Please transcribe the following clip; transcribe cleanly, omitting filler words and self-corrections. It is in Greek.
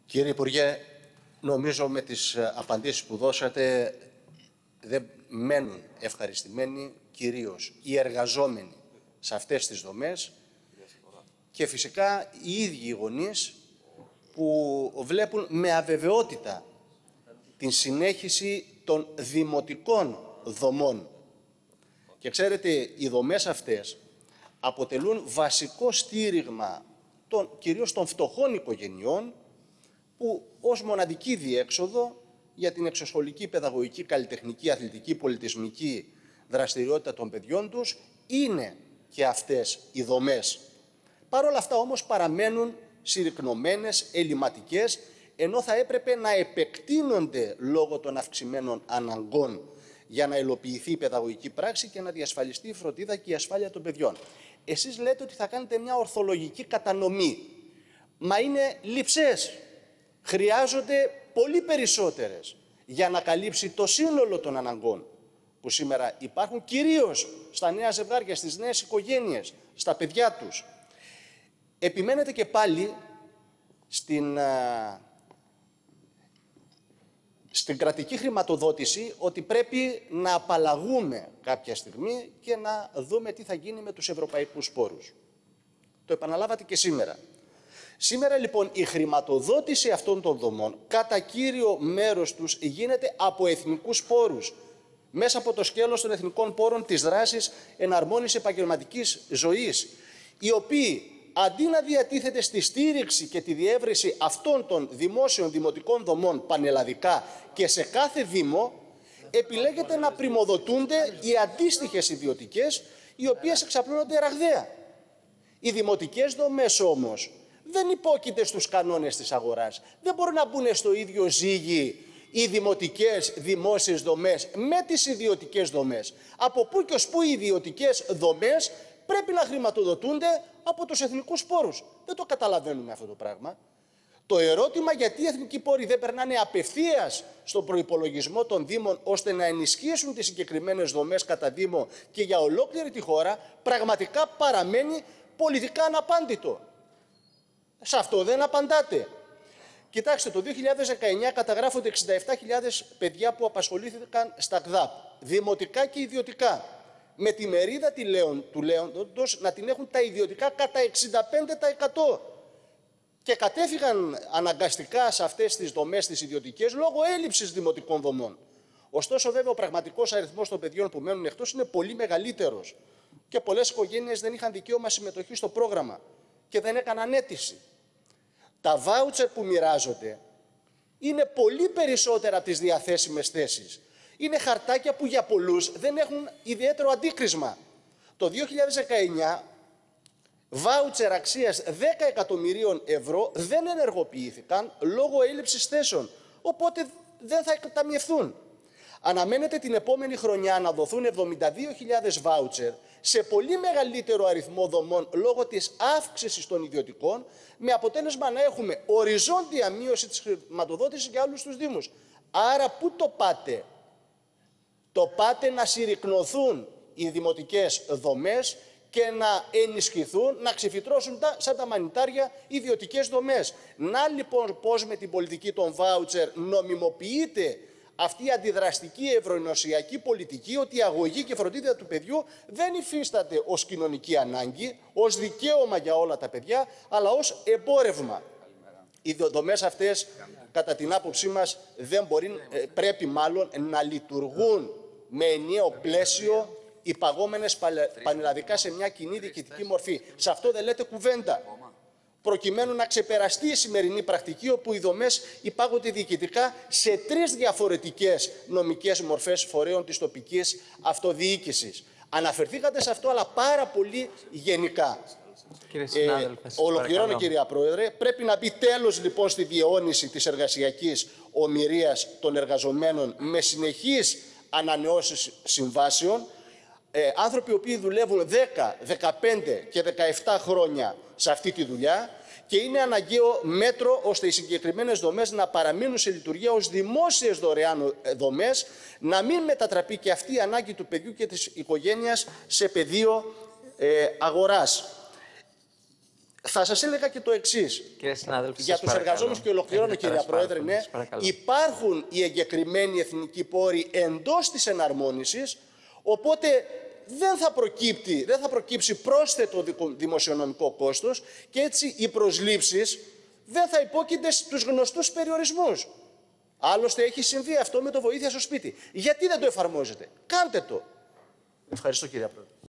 Κύριε Υπουργέ, νομίζω με τις απαντήσεις που δώσατε δεν μένουν ευχαριστημένοι κυρίως οι εργαζόμενοι σε αυτές τις δομές και φυσικά οι ίδιοι οι γονείς που βλέπουν με αβεβαιότητα την συνέχιση των δημοτικών δομών. Και ξέρετε, οι δομές αυτές αποτελούν βασικό στήριγμα κυρίως των φτωχών οικογενειών που ως μοναδική διέξοδο για την εξωσχολική, παιδαγωγική, καλλιτεχνική, αθλητική, πολιτισμική δραστηριότητα των παιδιών τους είναι και αυτές οι δομές. Παρ' όλα αυτά όμως παραμένουν συρρικνωμένες, ελληματικές, ενώ θα έπρεπε να επεκτείνονται λόγω των αυξημένων αναγκών για να υλοποιηθεί η παιδαγωγική πράξη και να διασφαλιστεί η φροντίδα και η ασφάλεια των παιδιών. Εσείς λέτε ότι θα κάνετε μια ορθολογική κατανομή. Μα είναι λειψές. Χρειάζονται πολύ περισσότερες για να καλύψει το σύνολο των αναγκών που σήμερα υπάρχουν, κυρίως στα νέα ζευγάρια, στις νέες οικογένειες, στα παιδιά τους. Επιμένετε και πάλι στην κρατική χρηματοδότηση ότι πρέπει να απαλλαγούμε κάποια στιγμή και να δούμε τι θα γίνει με τους ευρωπαϊκούς πόρους. Το επαναλάβατε και σήμερα. Σήμερα λοιπόν η χρηματοδότηση αυτών των δομών κατά κύριο μέρος τους γίνεται από εθνικούς πόρους, μέσα από το σκέλος των εθνικών πόρων της δράσης εναρμόνισης επαγγελματικής ζωής, οι οποίοι αντί να διατίθεται στη στήριξη και τη διεύρυνση αυτών των δημόσιων δημοτικών δομών πανελλαδικά και σε κάθε δήμο, επιλέγεται να πριμοδοτούνται οι αντίστοιχες ιδιωτικές, οι οποίες εξαπλώνονται ραγδαία. Οι δημοτικές δομές όμως δεν υπόκειται στους κανόνες της αγοράς. Δεν μπορούν να μπουν στο ίδιο ζύγι οι δημοτικές δημόσιες δομές με τις ιδιωτικές δομές. Από πού και ως πού οι ιδιωτικές δομές πρέπει να χρηματοδοτούνται από τους εθνικούς πόρους. Δεν το καταλαβαίνουμε αυτό το πράγμα. Το ερώτημα γιατί οι εθνικοί πόροι δεν περνάνε απευθείας στον προϋπολογισμό των Δήμων ώστε να ενισχύσουν τις συγκεκριμένες δομές κατά Δήμο και για ολόκληρη τη χώρα, πραγματικά παραμένει πολιτικά αναπάντητο. Σε αυτό δεν απαντάτε. Κοιτάξτε, το 2019 καταγράφονται 67.000 παιδιά που απασχολήθηκαν στα ΚΔΑΠ, δημοτικά και ιδιωτικά. Με τη μερίδα του λέοντος να την έχουν τα ιδιωτικά κατά 65%. Και κατέφυγαν αναγκαστικά σε αυτές τις δομές τις ιδιωτικές λόγω έλλειψης δημοτικών δομών. Ωστόσο, βέβαια, ο πραγματικός αριθμός των παιδιών που μένουν εκτός είναι πολύ μεγαλύτερος. Και πολλές οικογένειες δεν είχαν δικαίωμα συμμετοχή στο πρόγραμμα και δεν έκαναν αίτηση. Τα βάουτσερ που μοιράζονται είναι πολύ περισσότερα από τις διαθέσιμες θέσεις. Είναι χαρτάκια που για πολλούς δεν έχουν ιδιαίτερο αντίκρισμα. Το 2019 βάουτσερ αξίας 10 εκατομμυρίων ευρώ δεν ενεργοποιήθηκαν λόγω έλλειψης θέσεων, οπότε δεν θα εκταμιευθούν. Αναμένεται την επόμενη χρονιά να δοθούν 72.000 βάουτσερ σε πολύ μεγαλύτερο αριθμό δομών λόγω της αύξησης των ιδιωτικών, με αποτέλεσμα να έχουμε οριζόντια μείωση της χρηματοδότησης για όλους τους Δήμους. Άρα πού το πάτε? Το πάτε να συρρικνωθούν οι δημοτικές δομές και να ενισχυθούν, να ξεφυτρώσουν σαν τα μανιτάρια ιδιωτικές δομές. Να λοιπόν πώς με την πολιτική των βάουτσερ νομιμοποιείται αυτή η αντιδραστική ευρωενωσιακή πολιτική, ότι η αγωγή και φροντίδα του παιδιού δεν υφίσταται ως κοινωνική ανάγκη, ως δικαίωμα για όλα τα παιδιά, αλλά ως εμπόρευμα. Οι δομές αυτές, κατά την άποψή μας, πρέπει μάλλον να λειτουργούν με ενιαίο πλαίσιο, υπαγόμενες πανελλαδικά σε μια κοινή διοικητική μορφή. Σε αυτό δεν λέτε κουβέντα. Προκειμένου να ξεπεραστεί η σημερινή πρακτική, όπου οι δομές υπάγονται διοικητικά σε 3 διαφορετικές νομικές μορφές φορέων της τοπικής αυτοδιοίκησης. Αναφερθήκατε σε αυτό, αλλά πάρα πολύ γενικά. Ολοκληρώνω, κυρία Πρόεδρε. Πρέπει να μπει τέλος λοιπόν στη διαιώνιση της εργασιακής ομηρίας των εργαζομένων με συνεχείς ανανεώσεις συμβάσεων. Άνθρωποι οι οποίοι δουλεύουν 10, 15 και 17 χρόνια σε αυτή τη δουλειά, και είναι αναγκαίο μέτρο ώστε οι συγκεκριμένες δομές να παραμείνουν σε λειτουργία ως δημόσιες δωρεάν δομές, να μην μετατραπεί και αυτή η ανάγκη του παιδιού και της οικογένειας σε πεδίο αγοράς. Θα σας έλεγα και το εξής. Κύριε συνάδελφε, Για τους εργαζόμενους, και ολοκληρώνω κυρία Πρόεδρε, ναι, υπάρχουν οι εγκεκριμένοι εθνικοί πόροι εντός της εναρμόνισης, οπότε δεν θα προκύψει πρόσθετο δημοσιονομικό κόστος και έτσι οι προσλήψεις δεν θα υπόκεινται στους γνωστούς περιορισμούς. Άλλωστε έχει συμβεί αυτό με το βοήθεια στο σπίτι. Γιατί δεν το εφαρμόζετε? Κάντε το. Ευχαριστώ κυρία Πρόεδρε.